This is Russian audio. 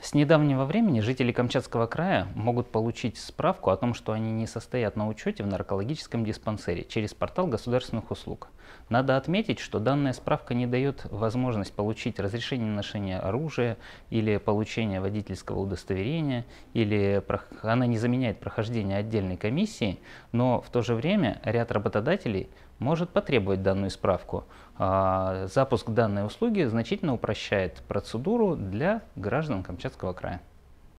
С недавнего времени жители Камчатского края могут получить справку о том, что они не состоят на учете в наркологическом диспансере через портал государственных услуг. Надо отметить, что данная справка не дает возможность получить разрешение на ношение оружия или получение водительского удостоверения, или она не заменяет прохождение отдельной комиссии, но в то же время ряд работодателей может потребовать данную справку. Запуск данной услуги значительно упрощает процедуру для граждан Камчатского края.